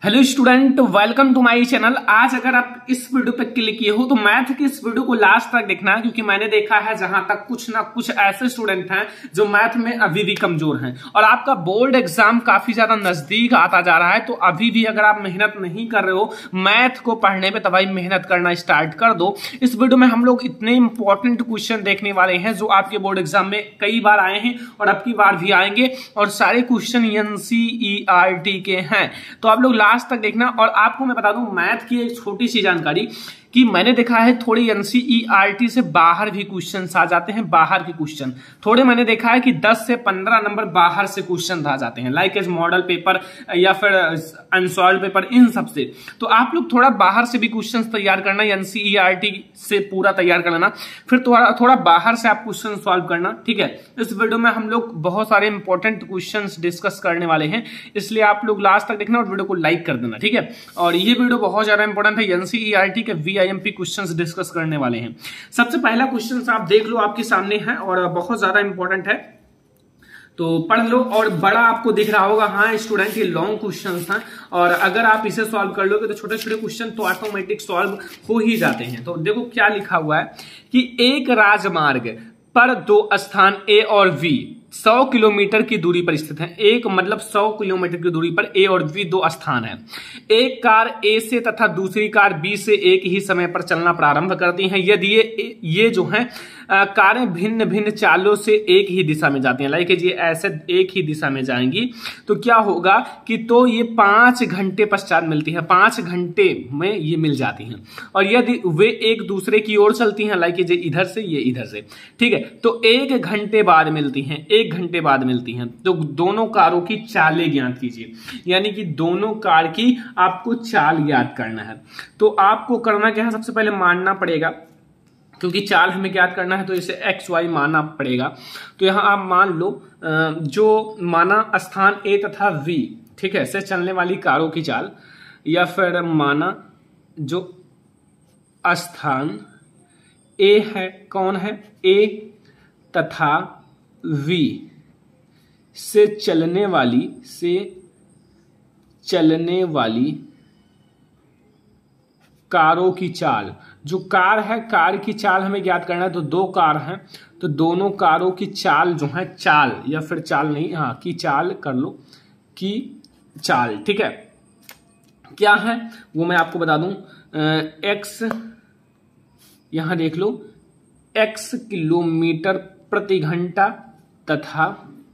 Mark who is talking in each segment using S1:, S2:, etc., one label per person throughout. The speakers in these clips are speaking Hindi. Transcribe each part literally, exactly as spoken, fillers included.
S1: Hello student, welcome to my channel. आज अगर आप इस वीडियो पे क्लिक किए हो तो मैथ की इस वीडियो को लास्ट तक देखना है, क्योंकि मैंने देखा है जहां तक कुछ ना कुछ ऐसे स्टूडेंट हैं जो मैथ में अभी भी कमजोर हैं और आपका बोर्ड एग्जाम काफी ज्यादा नजदीक आता जा रहा है। तो अभी भी अगर आप मेहनत नहीं कर रहे हो मैथ को पढ़ने में, तो भाई मेहनत करना स्टार्ट कर दो। इस वीडियो में हम लोग इतने इंपॉर्टेंट क्वेश्चन देखने वाले हैं जो आपके बोर्ड एग्जाम में कई बार आए हैं और अब की बार भी आएंगे, और सारे क्वेश्चन एनसीईआरटी के हैं। तो आप लोग लास्ट तक देखना। और आपको मैं बता दूं मैथ की एक छोटी सी जानकारी कि मैंने देखा है थोड़ी एनसीईआरटी से बाहर भी क्वेश्चंस आ जाते हैं। बाहर के क्वेश्चन थोड़े मैंने देखा है कि दस से पंद्रह नंबर बाहर से क्वेश्चन आ जाते हैं, लाइक एज मॉडल पेपर या फिर अनसॉल्व पेपर, इन सब से। तो आप लोग थोड़ा बाहर से भी क्वेश्चंस तैयार करना, एनसीईआरटी से पूरा तैयार कर लेना, फिर थोड़ा थोड़ा बाहर से आप क्वेश्चन सॉल्व करना। ठीक है, इस वीडियो में हम लोग बहुत सारे इंपॉर्टेंट क्वेश्चन डिस्कस करने वाले हैं, इसलिए आप लोग लास्ट तक देखना और वीडियो को लाइक कर देना। ठीक है, और ये वीडियो बहुत ज्यादा इंपॉर्टेंट है, एनसीईआरटी के वी आईएमपी क्वेश्चंस डिस्कस करने वाले हैं। सबसे पहला क्वेश्चंस आप देख लो, आपके सामने है और बहुत ज्यादा इंपॉर्टेंट है, तो पढ़ लो। और बड़ा आपको दिख रहा होगा, हाँ स्टूडेंट ये लॉन्ग क्वेश्चंस हैं, और अगर आप इसे सॉल्व कर लोगे तो छोटे छोटे क्वेश्चन तो ऑटोमेटिक सॉल्व हो ही जाते हैं। तो देखो क्या लिखा हुआ है कि एक राजमार्ग पर दो स्थान ए और बी सौ किलोमीटर की दूरी पर स्थित है। एक मतलब सौ किलोमीटर की दूरी पर ए और बी दो स्थान है। एक कार ए से तथा दूसरी कार बी से एक ही समय पर चलना प्रारंभ करती हैं। यदि ये ये जो है कारें भिन्न भिन्न चालों से एक ही दिशा में जाती हैं, लाइक ये ऐसे एक ही दिशा में जाएंगी, तो क्या होगा कि तो ये पांच घंटे पश्चात मिलती है, पांच घंटे में ये मिल जाती हैं। और यदि वे एक दूसरे की ओर चलती हैं, लाइक ये इधर से ये इधर से, ठीक है, तो एक घंटे बाद मिलती हैं, एक घंटे बाद मिलती हैं। तो दोनों कारों की चालें ज्ञात कीजिए, यानी कि दोनों कार की आपको चाल याद करना है। तो आपको करना क्या है, सबसे पहले मानना पड़ेगा, क्योंकि चाल हमें ज्ञात करना है तो इसे एक्स वाई मानना पड़ेगा। तो यहां आप मान लो जो माना स्थान ए तथा वी, ठीक है, से चलने वाली कारों की चाल, या फिर माना जो स्थान ए है, कौन है, ए तथा वी से चलने वाली से चलने वाली कारों की चाल। जो कार है, कार की चाल हमें ज्ञात करना है, तो दो कार हैं, तो दोनों कारों की चाल जो है, चाल या फिर चाल नहीं, हाँ की चाल कर लो, की चाल, ठीक है, क्या है वो मैं आपको बता दूं। एक्स यहां देख लो, एक्स किलोमीटर प्रति घंटा तथा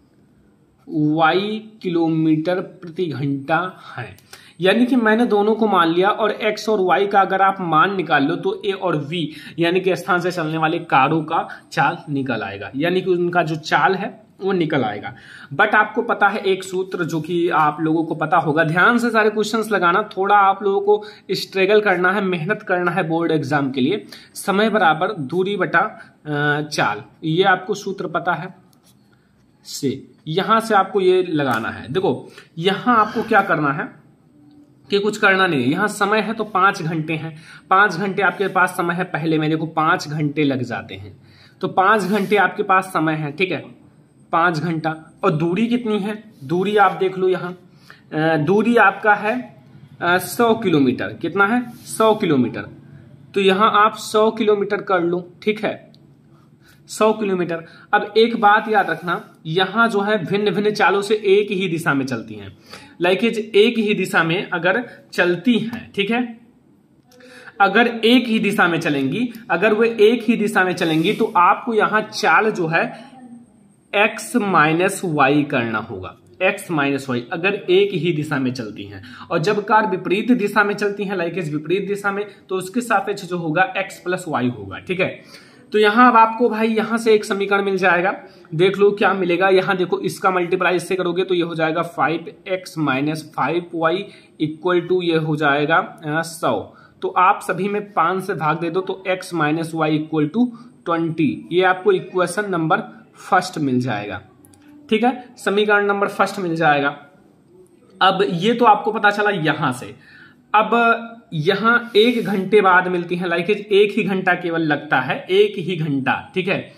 S1: वाई किलोमीटर प्रति घंटा है। यानी कि मैंने दोनों को मान लिया, और x और y का अगर आप मान निकाल लो तो a और v यानी कि स्थान से चलने वाले कारों का चाल निकल आएगा, यानी कि उनका जो चाल है वो निकल आएगा। बट आपको पता है एक सूत्र जो कि आप लोगों को पता होगा, ध्यान से सारे क्वेश्चंस लगाना, थोड़ा आप लोगों को स्ट्रगल करना है, मेहनत करना है बोर्ड एग्जाम के लिए। समय बराबर दूरी बटा चाल, ये आपको सूत्र पता है से, यहां से आपको ये लगाना है। देखो यहां आपको क्या करना है कि कुछ करना नहीं है, यहां समय है तो पांच घंटे हैं, पांच घंटे आपके पास समय है, पहले में देखो पांच घंटे लग जाते हैं, तो पांच घंटे आपके पास समय है, ठीक है, पांच घंटा। और दूरी कितनी है, दूरी आप देख लो, यहां दूरी आपका है सौ किलोमीटर, कितना है, सौ किलोमीटर। तो यहां आप सौ किलोमीटर कर लो, ठीक है, सौ किलोमीटर। अब एक बात याद रखना, यहां जो है भिन्न भिन्न चालों से एक ही दिशा में चलती हैं, लाइक एक ही दिशा में अगर चलती हैं, ठीक है, अगर एक ही दिशा में चलेंगी, अगर वे एक ही दिशा में चलेंगी तो आपको यहां चाल जो है x माइनस वाई करना होगा, x माइनस वाई, अगर एक ही दिशा में चलती हैं। और जब कार विपरीत दिशा में चलती हैं, लाइक विपरीत दिशा में, तो उसके सापेक्ष जो होगा x प्लस वाई होगा, ठीक है। तो यहां अब आपको भाई यहां से एक समीकरण मिल जाएगा, देख लो क्या मिलेगा। यहां देखो इसका मल्टीप्लाई इससे करोगे तो ये हो जाएगा five X minus five Y equal to ये हो जाएगा सौ। तो आप सभी में पांच से भाग दे दो तो x minus Y equal to twenty, ये आपको इक्वेशन नंबर फर्स्ट मिल जाएगा, ठीक है, समीकरण नंबर फर्स्ट मिल जाएगा। अब ये तो आपको पता चला यहां से। अब यहां एक घंटे बाद मिलती है, लाइक एक ही घंटा केवल लगता है, एक ही घंटा, ठीक है,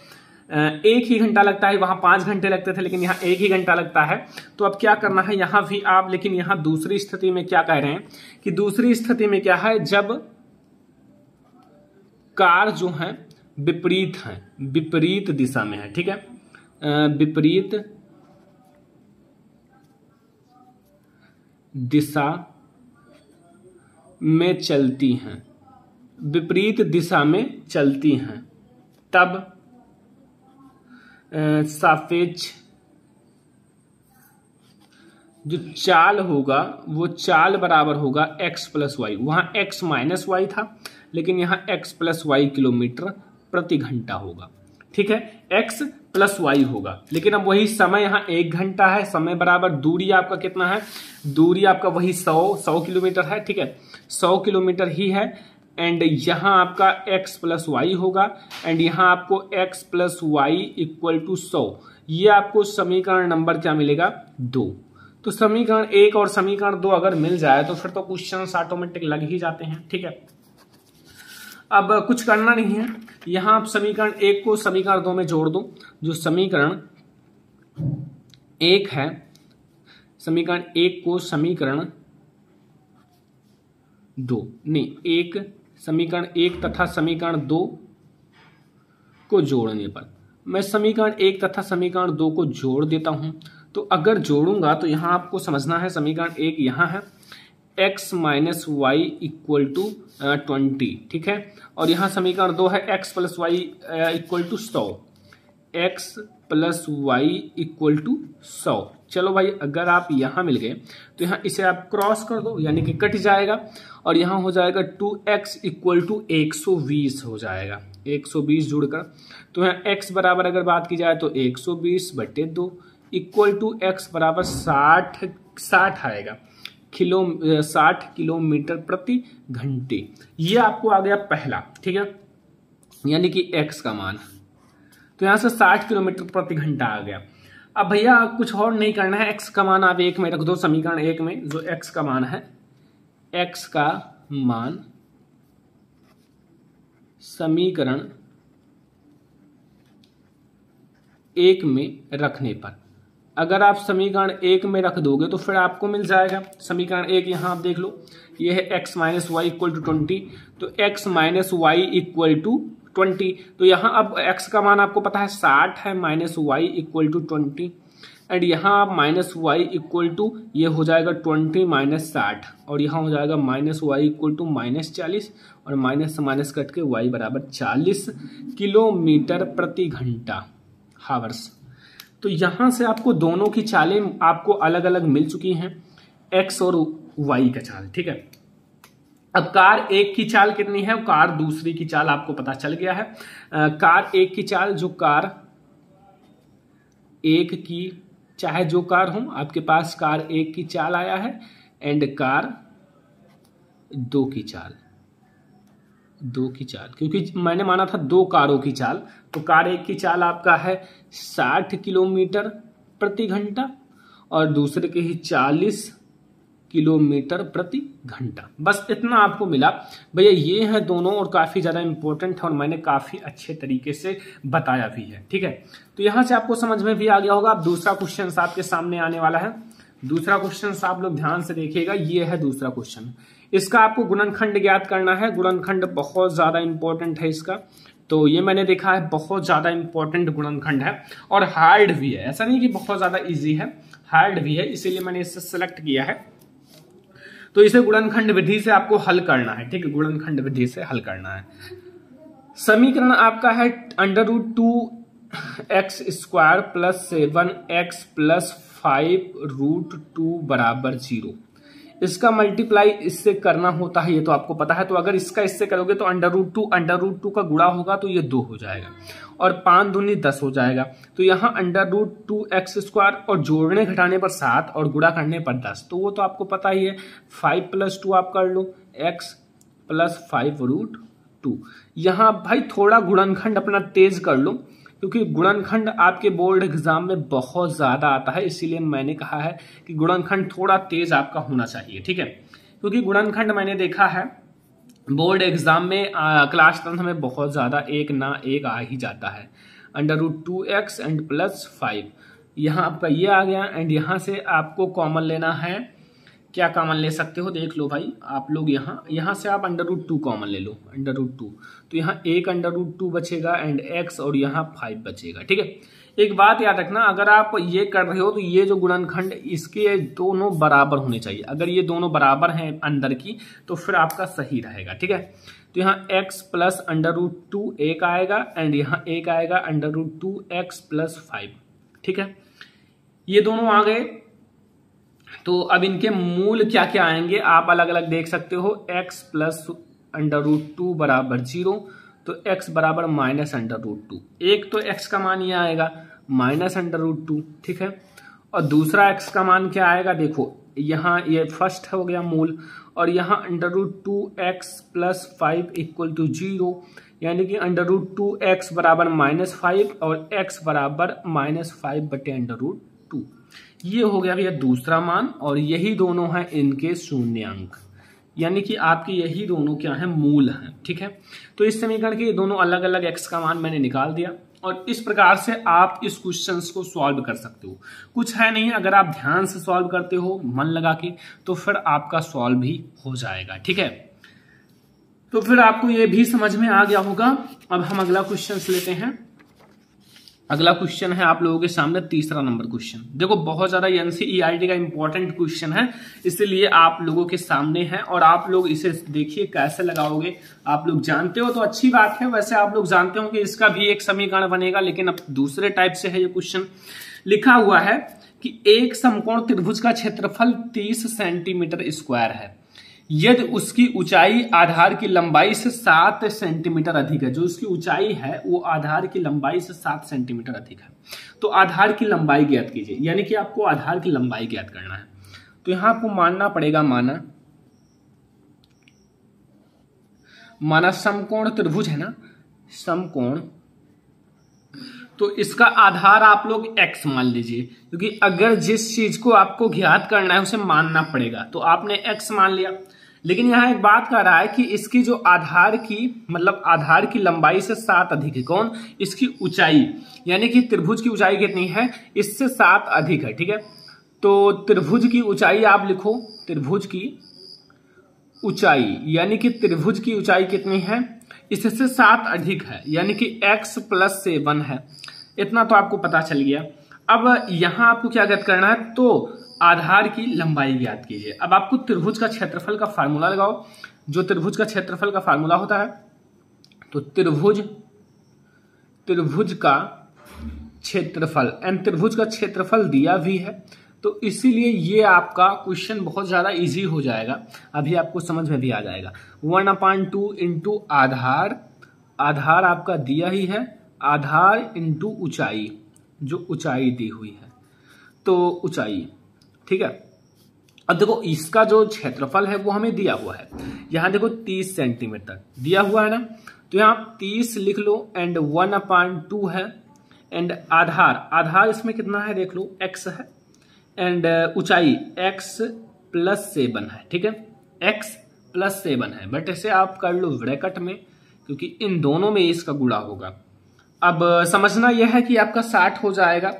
S1: एक ही घंटा लगता है, वहां पांच घंटे लगते थे लेकिन यहाँ एक ही घंटा लगता है। तो अब क्या करना है यहाँ भी आप, लेकिन यहाँ दूसरी स्थिति में क्या कह रहे हैं कि दूसरी स्थिति में क्या है, जब कार जो है विपरीत है, विपरीत दिशा में है, ठीक है, विपरीत दिशा में चलती हैं, विपरीत दिशा में चलती हैं, तब सापेक्ष जो चाल होगा वो चाल बराबर होगा x प्लस वाई। वहां x माइनस वाई था लेकिन यहाँ x प्लस वाई किलोमीटर प्रति घंटा होगा, ठीक है, x प्लस वाई होगा। लेकिन अब वही समय यहाँ एक घंटा है, समय बराबर दूरी आपका कितना है, दूरी आपका वही सौ सौ किलोमीटर है, ठीक है, सौ किलोमीटर ही है। एंड यहाँ आपका x प्लस वाई होगा एंड यहाँ आपको x plus Y equal to सौ। ये आपको समीकरण नंबर क्या मिलेगा, दो। तो समीकरण एक और समीकरण दो अगर मिल जाए तो फिर तो क्वेश्चंस ऑटोमेटिक लग ही जाते हैं, ठीक है। अब कुछ करना नहीं है, यहां आप समीकरण एक को समीकरण दो में जोड़ दो। जो समीकरण एक है, समीकरण एक को समीकरण दो नहीं एक समीकरण एक तथा समीकरण दो को जोड़ने पर, मैं समीकरण एक तथा समीकरण दो को जोड़ देता हूं। तो अगर जोड़ूंगा तो यहां आपको समझना है, समीकरण एक यहां है x minus Y equal to twenty, ठीक है, और यहाँ समीकरण दो है x plus Y equal to सौ, X plus Y equal to सौ। चलो भाई, अगर आप यहाँ मिल गए तो यहाँ इसे आप क्रॉस कर दो यानी कि कट जाएगा और यहाँ हो जाएगा टू एक्स इक्वल टू एक सौ बीस हो जाएगा, एक सौ बीस जुड़कर। तो यहाँ x बराबर अगर बात की जाए तो एक सौ बीस बटे दो इक्वल टू एक्स बराबर साठ साठ आएगा, किलो साठ किलोमीटर प्रति घंटे। ये आपको आ गया पहला, ठीक है, यानी कि x का मान। तो यहां से साठ किलोमीटर प्रति घंटा आ गया। अब भैया कुछ और नहीं करना है, x का मान आप एक में रख दो, समीकरण एक में जो x का मान है, x का मान समीकरण एक में रखने पर, अगर आप समीकरण एक में रख दोगे तो फिर आपको मिल जाएगा समीकरण एक। यहां आप देख लो, ये है x minus Y equal to twenty, तो x minus Y equal to twenty. तो यहाँ अब x का मान आपको पता है साठ है, minus Y equal to twenty, and यहाँ आप माइनस वाई इक्वल टू ये हो जाएगा ट्वेंटी माइनस साठ, और यहाँ हो जाएगा minus Y equal to minus चालीस, और माइनस से माइनस कट के y बराबर चालीस किलोमीटर प्रति घंटा हावर्स। तो यहां से आपको दोनों की चालें आपको अलग अलग मिल चुकी हैं, x और y का चाल, ठीक है। अब कार एक की चाल कितनी है, कार दूसरी की चाल आपको पता चल गया है। आ, कार एक की चाल, जो कार एक की, चाहे जो कार हो आपके पास कार एक की चाल आया है, एंड कार दो की चाल, दो की चाल, क्योंकि मैंने माना था दो कारों की चाल, तो कार एक की चाल आपका है साठ किलोमीटर प्रति घंटा और दूसरे के ही चालीस किलोमीटर प्रति घंटा। बस इतना आपको मिला भैया, ये है दोनों और काफी ज्यादा इंपॉर्टेंट है और मैंने काफी अच्छे तरीके से बताया भी है, ठीक है। तो यहां से आपको समझ में भी आ गया होगा। अब दूसरा क्वेश्चन आपके सामने आने वाला है, दूसरा क्वेश्चन आप लोग ध्यान से देखिएगा, ये है दूसरा क्वेश्चन। इसका आपको गुणनखंड ज्ञात करना है, गुणनखंड बहुत ज्यादा इंपॉर्टेंट है इसका। तो ये मैंने देखा है बहुत ज्यादा इंपॉर्टेंट गुणनखंड है और हार्ड भी है, ऐसा नहीं कि बहुत ज्यादा इजी है, हार्ड भी है, इसीलिए मैंने इसे सेलेक्ट किया है। तो इसे गुणनखंड विधि से आपको हल करना है, ठीक है, गुणनखंड विधि से हल करना है। समीकरण आपका है under root two x square plus seven X plus five root two बराबर जीरो। इसका मल्टीप्लाई इससे करना होता है, ये तो आपको पता है। तो अगर इसका इससे करोगे तो under root two under root two का गुणा होगा तो ये दो हो जाएगा और पांच दूनी दस हो जाएगा। तो यहाँ under root two x square और जोड़ने घटाने पर सात और गुणा करने पर दस, तो वो तो आपको पता ही है। फाइव प्लस टू आप कर लो, x plus five root two. यहाँ भाई थोड़ा गुणनखंड अपना तेज कर लो, क्योंकि गुणनखंड आपके बोर्ड एग्जाम में बहुत ज्यादा आता है, इसीलिए मैंने कहा है कि गुणनखंड थोड़ा तेज आपका होना चाहिए, ठीक है। क्योंकि गुणनखंड मैंने देखा है बोर्ड एग्जाम में आ, क्लास टेंथ में बहुत ज्यादा एक ना एक आ ही जाता है। Under root two x and plus five. यहाँ आपका ये आ गया एंड यहाँ से आपको कॉमन लेना है। क्या कॉमन ले सकते हो देख लो भाई आप लोग, यहाँ यहाँ से आप अंडर रूट टू कॉमन ले लो, अंडर रूट टू, तो यहाँ एक अंडर रूट टू बचेगा एंड एक्स और यहाँ फाइव बचेगा। ठीक है, एक बात याद रखना, अगर आप ये कर रहे हो तो ये जो गुणनखंड इसके दोनों बराबर होने चाहिए। अगर ये दोनों बराबर हैं अंदर की तो फिर आपका सही रहेगा। ठीक है, तो यहाँ x plus under root two एक आएगा एंड यहाँ एक आएगा under root two x plus five. ठीक है, ये दोनों आ गए। तो अब इनके मूल क्या क्या आएंगे आप अलग अलग देख सकते हो। x plus under root two बराबर जीरो, तो x बराबर माइनस अंडर रूट टू। एक तो x का मान ये आएगा माइनस अंडर रूट टू। ठीक है, और दूसरा x का मान क्या आएगा, देखो यहाँ ये फर्स्ट हो गया मूल, और यहाँ under root two x plus five equal to zero, यानी कि अंडर रूट टू एक्स बराबर माइनस फाइव और x बराबर माइनस फाइव बटे अंडर रूट टू। ये हो गया भैया दूसरा मान, और यही दोनों हैं इनके शून्यांक, यानी कि आपके यही दोनों क्या है, मूल हैं। ठीक है, तो इस समीकरण के दोनों अलग अलग x का मान मैंने निकाल दिया, और इस प्रकार से आप इस क्वेश्चंस को सॉल्व कर सकते हो। कुछ है नहीं, अगर आप ध्यान से सॉल्व करते हो मन लगा के तो फिर आपका सॉल्व भी हो जाएगा। ठीक है, तो फिर आपको ये भी समझ में आ गया होगा। अब हम अगला क्वेश्चन लेते हैं। अगला क्वेश्चन है आप लोगों के सामने तीसरा नंबर क्वेश्चन। देखो बहुत ज्यादा एनसीईआरटी का इंपॉर्टेंट क्वेश्चन है, इसलिए आप लोगों के सामने है, और आप लोग इसे देखिए कैसे लगाओगे। आप लोग जानते हो तो अच्छी बात है, वैसे आप लोग जानते हो कि इसका भी एक समीकरण बनेगा, लेकिन अब दूसरे टाइप से है ये क्वेश्चन। लिखा हुआ है कि एक समकोण त्रिभुज का क्षेत्रफल तीस सेंटीमीटर स्क्वायर है यदि उसकी ऊंचाई आधार की लंबाई से सात सेंटीमीटर अधिक है। जो उसकी ऊंचाई है वो आधार की लंबाई से सात सेंटीमीटर अधिक है। तो आधार की लंबाई ज्ञात कीजिए, यानी कि आपको आधार की लंबाई ज्ञात करना है। तो यहां आपको मानना पड़ेगा, माना माना समकोण त्रिभुज है ना, समकोण, तो इसका आधार आप लोग x मान लीजिए, क्योंकि अगर जिस चीज को आपको ज्ञात करना है उसे मानना पड़ेगा, तो आपने x मान लिया। लेकिन यहाँ एक बात कह रहा है कि इसकी जो आधार की मतलब आधार की लंबाई से सात अधिक है। कौन? इसकी ऊंचाई, यानी कि त्रिभुज की ऊंचाई कितनी है, इससे सात अधिक है। ठीक है, तो त्रिभुज की ऊंचाई आप लिखो, त्रिभुज की ऊंचाई, यानी कि त्रिभुज की ऊंचाई कितनी है, इससे सात अधिक है, यानी कि x प्लस सेवन है। इतना तो आपको पता चल गया। अब यहां आपको क्या ज्ञात करना है, तो आधार की लंबाई ज्ञात कीजिए। अब आपको त्रिभुज का क्षेत्रफल का फार्मूला लगाओ। जो त्रिभुज का क्षेत्रफल का फार्मूला होता है, तो त्रिभुज त्रिभुज का क्षेत्रफल, एंड त्रिभुज का क्षेत्रफल दिया भी है, तो इसीलिए ये आपका क्वेश्चन बहुत ज्यादा इजी हो जाएगा। अभी आपको समझ में भी आ जाएगा। वन अपान टू इंटू आधार, आधार आपका दिया ही है, आधार इंटू ऊंचाई, जो ऊंचाई दी हुई है, तो ऊंचाई। ठीक है, अब देखो इसका जो क्षेत्रफल है वो हमें दिया हुआ है। यहां देखो तीस सेंटीमीटर दिया हुआ है ना, तो यहां तीस लिख लो, एंड वन अपान टू है, एंड आधार, आधार इसमें कितना है देख लो, x है, एंड ऊंचाई x प्लस सेवन है। ठीक है, x प्लस सेवन है, बट इसे आप कर लो ब्रैकेट में, क्योंकि इन दोनों में इसका गुणा होगा। अब समझना यह है कि आपका साठ हो जाएगा,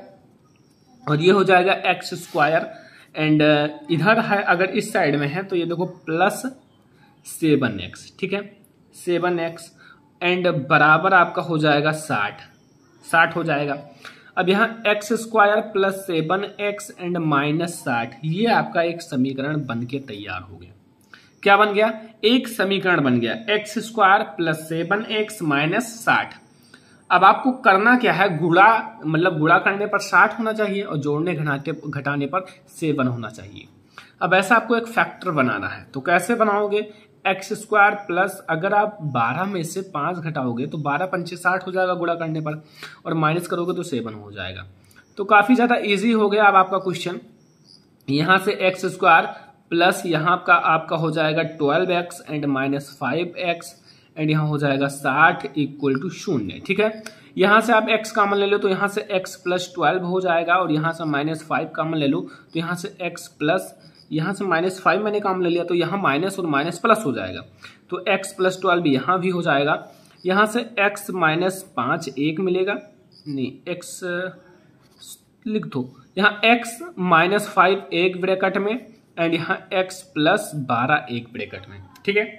S1: और ये हो जाएगा एक्स स्क्वायर, एंड इधर है अगर इस साइड में है तो ये देखो प्लस सेवन एक्स। ठीक है, सेवन एक्स, एंड बराबर आपका हो जाएगा साठ, साठ हो जाएगा। अब यहाँ x square plus seven x and minus साठ, ये आपका एक समीकरण बन के तैयार हो गया। क्या बन गया? एक समीकरण बन गया, x square plus seven x minus साठ। अब आपको करना क्या है, गुणा मतलब गुणा करने पर साठ होना चाहिए और जोड़ने घटाने घटाने पर सेवन होना चाहिए। अब ऐसा आपको एक फैक्टर बनाना है, तो कैसे बनाओगे? एक्स स्क्वायर प्लस, अगर आप बारह में से पांच घटाओगे तो बारह पंचे साठ हो जाएगा गुणा करने पर, और माइनस करोगे तो सेवन हो जाएगा। तो काफी ज्यादा इजी हो गया अब आपका क्वेश्चन। यहां से एक्स स्क्वायर प्लस यहाँ का आपका हो जाएगा twelve x and minus five x, and यहाँ हो जाएगा साठ इक्वल टू शून्य। ठीक है, यहां से आप x कॉमन ले लो तो यहां से x प्लस ट्वेल्व हो जाएगा, और यहां से माइनस फाइव कॉमन ले लो तो यहां से x प्लस, यहां से माइनस फाइव मैंने कॉमन ले लिया तो यहां माइनस और माइनस प्लस हो जाएगा, तो x प्लस ट्वेल्व यहां भी हो जाएगा। यहां से x माइनस पांच एक मिलेगा, नहीं x लिख दो, यहाँ x माइनस फाइव एक ब्रैकेट में एंड यहाँ x प्लस बारह एक ब्रैकेट में, ठीक है।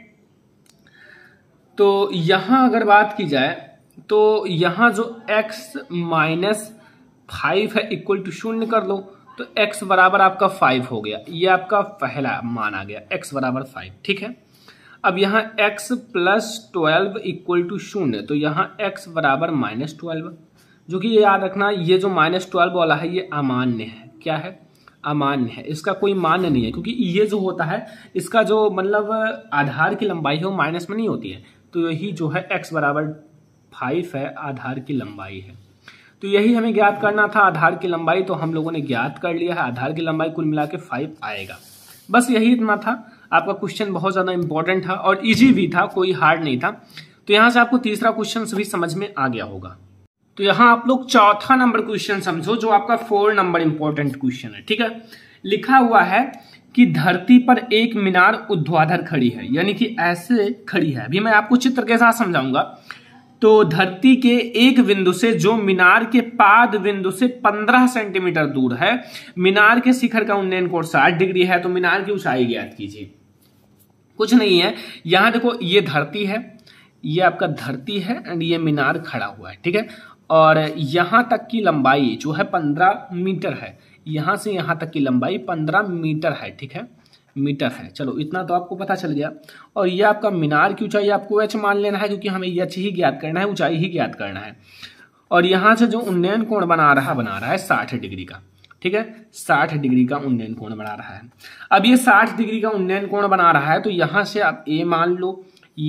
S1: तो यहाँ अगर बात की जाए तो यहाँ जो x माइनस फाइव है इक्वल टू शून्य कर लो, तो x बराबर आपका फाइव हो गया, ये आपका पहला मान आ गया x बराबर फाइव, ठीक है। अब यहाँ x plus twelve equal to शून्य, तो यहाँ x बराबर माइनस ट्वेल्व, जो कि ये याद रखना ये जो माइनस ट्वेल्व वाला है ये अमान्य है। क्या है? अमान्य है, इसका कोई मान्य नहीं है, क्योंकि ये जो होता है इसका जो मतलब आधार की लंबाई है वो माइनस में नहीं होती है। तो यही जो है x बराबर फाइव है, आधार की लंबाई है। तो यही हमें ज्ञात करना था, आधार की लंबाई, तो हम लोगों ने ज्ञात कर लिया है। आधार की लंबाई कुल मिला के फाइव आएगा। बस यही इतना था। आपका क्वेश्चन बहुत ज्यादा इंपॉर्टेंट था और इजी भी था, कोई हार्ड नहीं था। तो यहाँ से आपको तीसरा क्वेश्चन भी समझ में आ गया होगा। तो यहाँ आप लोग चौथा नंबर क्वेश्चन समझो, जो आपका फोर नंबर इंपॉर्टेंट क्वेश्चन है, ठीक है। लिखा हुआ है कि धरती पर एक मीनार ऊर्ध्वाधर खड़ी है, यानी कि ऐसे खड़ी है। अभी मैं आपको चित्र के साथ समझाऊंगा। तो धरती के एक बिंदु से जो मीनार के पाद बिंदु से पंद्रह सेंटीमीटर दूर है, मीनार के शिखर का उन्नयन कोण साठ डिग्री है। तो मीनार की ऊंचाई ज्ञात कीजिए। कुछ नहीं है, यहां देखो ये धरती है, ये आपका धरती है एंड ये मीनार खड़ा हुआ है, ठीक है। और यहां तक की लंबाई जो है पंद्रह मीटर है, यहां से यहां तक की लंबाई पंद्रह मीटर है, ठीक है, मीटर है। चलो इतना तो आपको पता चल गया। और ये आपका मीनार की ऊंचाई आपको एच मान लेना है, क्योंकि हमें एच ही ज्ञात करना है, ऊंचाई ही ज्ञात करना है। और यहां से जो उन्नयन कोण बना रहा बना रहा है साठ डिग्री का, ठीक है, साठ डिग्री का उन्नयन कोण बना रहा है। अब ये साठ डिग्री का उन्नयन कोण बना रहा है, तो यहां से आप ए मान लो,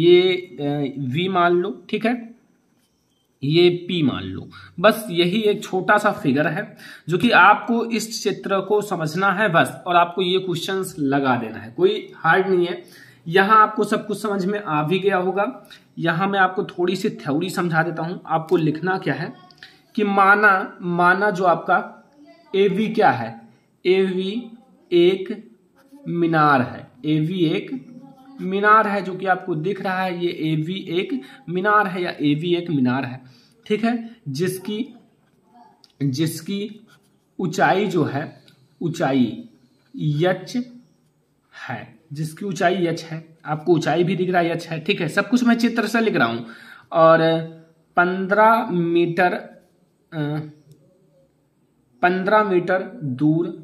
S1: ये वी मान लो, ठीक है, ये P मान लो। बस यही एक छोटा सा फिगर है जो कि आपको इस चित्र को समझना है बस, और आपको ये क्वेश्चंस लगा देना है, कोई हार्ड नहीं है। यहां आपको सब कुछ समझ में आ भी गया होगा। यहां मैं आपको थोड़ी सी थ्योरी समझा देता हूं। आपको लिखना क्या है कि माना माना जो आपका ए वी क्या है, ए वी एक मीनार है, ए वी एक मीनार है, जो कि आपको दिख रहा है, ये ए वी एक मीनार है या ए वी एक मीनार है, ठीक है, जिसकी जिसकी ऊंचाई जो है, ऊंचाई यच है, जिसकी ऊंचाई यच है। आपको ऊंचाई भी दिख रहा है, यच है, ठीक है। सब कुछ मैं चित्र से लिख रहा हूं। और पंद्रह मीटर पंद्रह मीटर दूर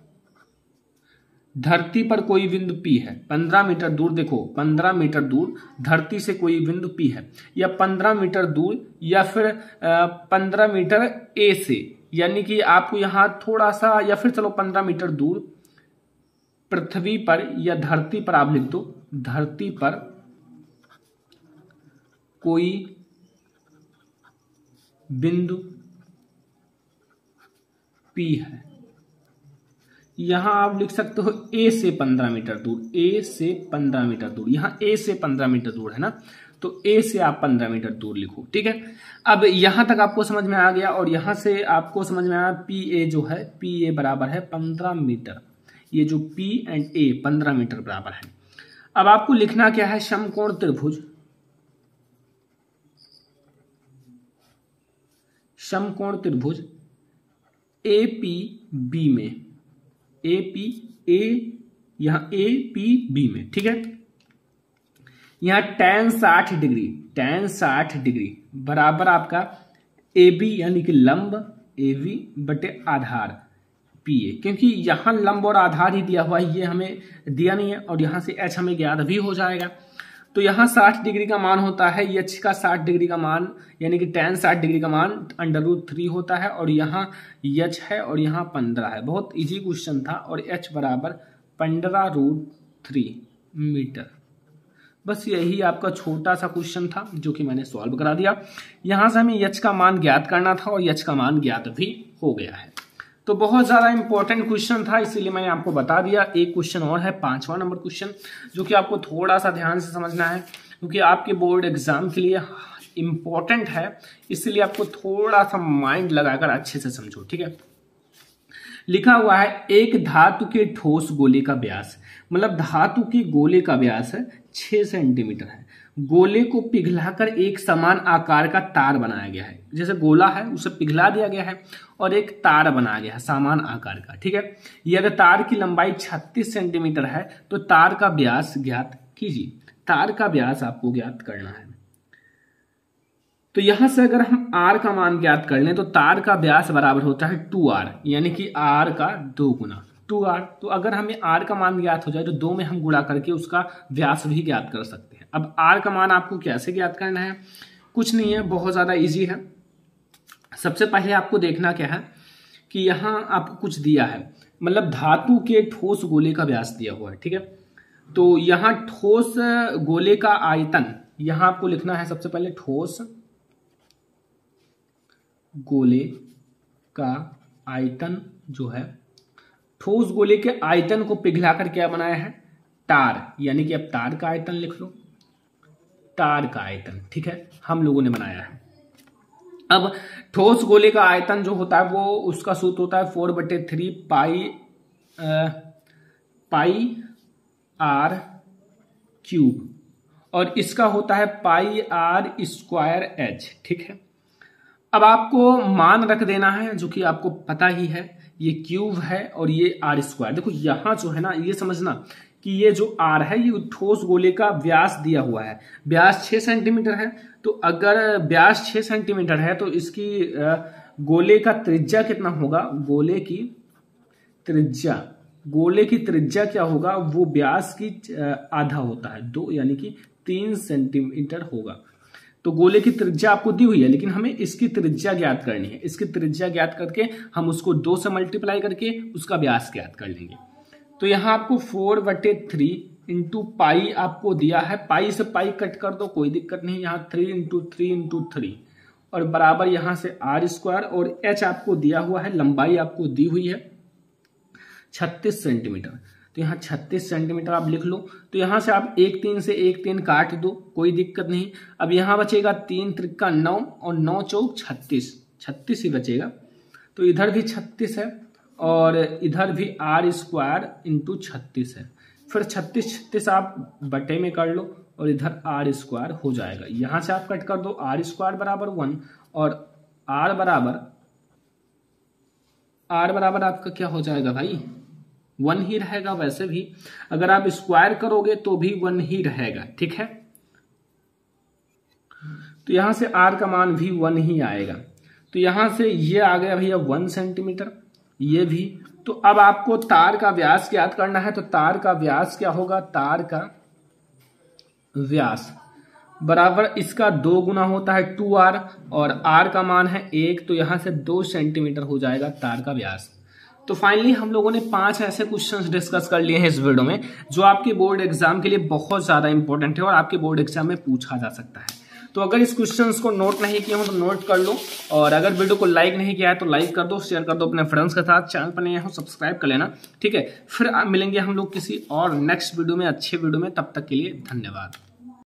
S1: धरती पर कोई बिंदु P है। पंद्रह मीटर दूर, देखो पंद्रह मीटर दूर धरती से कोई बिंदु P है, या पंद्रह मीटर दूर, या फिर पंद्रह मीटर A से, यानी कि आपको यहां थोड़ा सा, या फिर चलो पंद्रह मीटर दूर पृथ्वी पर या धरती पर आप लिख दो, धरती पर कोई बिंदु P है। यहां आप लिख सकते हो ए से पंद्रह मीटर दूर, ए से पंद्रह मीटर दूर, यहां ए से पंद्रह मीटर दूर है ना, तो ए से आप पंद्रह मीटर दूर लिखो, ठीक है। अब यहां तक आपको समझ में आ गया, और यहां से आपको समझ में आया पी ए जो है, पी ए बराबर है पंद्रह मीटर। ये जो पी एंड ए पंद्रह मीटर बराबर है। अब आपको लिखना क्या है, समकोण त्रिभुज, समकोण त्रिभुज ए पी बी में, ए पी ए यहां ए पी बी में, ठीक है। यहां टेन साठ डिग्री, टेन साठ डिग्री बराबर आपका ए बी यानी कि लंब, ए वी बटे आधार पी ए, क्योंकि यहां लंब और आधार ही दिया हुआ है, ये हमें दिया नहीं है, और यहां से एच हमें ज्ञात भी हो जाएगा। तो यहाँ साठ डिग्री का मान होता है, एच का साठ डिग्री का मान यानी कि टेन साठ डिग्री का मान अंडर रूट थ्री होता है, और यहाँ एच है और यहाँ पंद्रह है। बहुत इजी क्वेश्चन था, और एच बराबर पंद्रह रूट थ्री मीटर। बस यही आपका छोटा सा क्वेश्चन था जो कि मैंने सॉल्व करा दिया। यहाँ से हमें एच का मान ज्ञात करना था, और एच का मान ज्ञात भी हो गया है। तो बहुत ज्यादा इंपॉर्टेंट क्वेश्चन था, इसीलिए मैंने आपको बता दिया। एक क्वेश्चन और है, पांचवा नंबर क्वेश्चन, जो कि आपको थोड़ा सा ध्यान से समझना है, क्योंकि आपके बोर्ड एग्जाम के लिए इंपॉर्टेंट है, इसलिए आपको थोड़ा सा माइंड लगाकर अच्छे से समझो, ठीक है। लिखा हुआ है एक धातु के ठोस गोले का व्यास, मतलब धातु के गोले का व्यास है छह सेंटीमीटर है। गोले को पिघलाकर एक समान आकार का तार बनाया गया है। जैसे गोला है उसे पिघला दिया गया है और एक तार बनाया गया है समान आकार का, ठीक है। ये अगर तार की लंबाई छत्तीस सेंटीमीटर है तो तार का व्यास ज्ञात कीजिए। तार का व्यास आपको ज्ञात करना है। तो यहां से अगर हम आर का मान ज्ञात कर लें तो तार का व्यास बराबर होता है टू आर, यानी कि आर का दो गुना टू आर। तो अगर हमें आर का मान ज्ञात हो जाए तो दो में हम गुणा करके उसका व्यास भी ज्ञात कर सकते हैं। अब आर का मान आपको कैसे ज्ञात करना है, कुछ नहीं है, बहुत ज्यादा इजी है। सबसे पहले आपको देखना क्या है कि यहाँ आपको कुछ दिया है, मतलब धातु के ठोस गोले का व्यास दिया हुआ है, ठीक है। तो यहाँ ठोस गोले का आयतन, यहाँ आपको लिखना है सबसे पहले ठोस गोले का आयतन जो है, ठोस गोले के आयतन को पिघलाकर क्या बनाया है, तार, यानी कि अब तार का आयतन लिख लो, तार का आयतन, ठीक है, हम लोगों ने बनाया है। अब ठोस गोले का आयतन जो होता है वो उसका सूत्र होता है फोर बटे three pi ah, pi r cube, और इसका होता है पाई आर स्क्वायर एच, ठीक है। अब आपको मान रख देना है जो कि आपको पता ही है, ये क्यूब है और ये आर स्क्वायर। देखो यहां जो है ना, ये समझना कि ये जो आर है ये ठोस गोले का व्यास दिया हुआ है, व्यास छह सेंटीमीटर है। तो अगर व्यास छह सेंटीमीटर है तो इसकी गोले का त्रिज्या कितना होगा, गोले की त्रिज्या, गोले की त्रिज्या क्या होगा, वो व्यास की आधा होता है, दो यानी कि तीन सेंटीमीटर होगा। तो गोले की त्रिज्या आपको दी हुई है, लेकिन हमें इसकी त्रिज्या ज्ञात करनी है। इसकी त्रिज्या ज्ञात करके हम उसको दो से मल्टीप्लाई करके उसका व्यास ज्ञात कर लेंगे। तो यहाँ आपको फोर बटे थ्री इंटू पाई आपको दिया है, पाई से पाई कट कर दो कोई दिक्कत नहीं, यहाँ three into three into three और बराबर यहाँ से आर स्क्वायर, और एच आपको दिया हुआ है, लंबाई आपको दी हुई है छत्तीस सेंटीमीटर। तो यहाँ छत्तीस सेंटीमीटर आप लिख लो। तो यहाँ से आप एक तीन से एक तीन काट दो, कोई दिक्कत नहीं। अब यहाँ बचेगा तीन त्रिका नौ और नौ चौक छत्तीस, छत्तीस ही बचेगा। तो इधर भी छत्तीस है और इधर भी आर स्क्वायर इंटू छत्तीस है। फिर छत्तीस छत्तीस आप बटे में कर लो और इधर आर स्क्वायर हो जाएगा। यहाँ से आप कट कर दो, आर स्क्वायर बराबर वन और आर बराबर आर बराबर आपका क्या हो जाएगा भाई, वन ही रहेगा। वैसे भी अगर आप स्क्वायर करोगे तो भी वन ही रहेगा, ठीक है। तो यहां से आर का मान भी वन ही आएगा। तो यहां से ये आ गया भैया वन सेंटीमीटर, ये भी। तो अब आपको तार का व्यास ज्ञात करना है। तो तार का व्यास क्या होगा, तार का व्यास बराबर इसका दो गुना होता है टू आर, और आर का मान है एक, तो यहां से दो सेंटीमीटर हो जाएगा तार का व्यास। तो फाइनली हम लोगों ने पांच ऐसे क्वेश्चंस डिस्कस कर लिए हैं इस वीडियो में जो आपके बोर्ड एग्जाम के लिए बहुत ज्यादा इंपॉर्टेंट है और आपके बोर्ड एग्जाम में पूछा जा सकता है। तो अगर इस क्वेश्चंस को नोट नहीं किया हो तो नोट कर लो, और अगर वीडियो को लाइक नहीं किया है तो लाइक कर दो, शेयर कर दो अपने फ्रेंड्स के साथ। चैनल पर नए हो सब्सक्राइब कर लेना, ठीक है। फिर मिलेंगे हम लोग किसी और नेक्स्ट वीडियो में, अच्छे वीडियो में। तब तक के लिए धन्यवाद।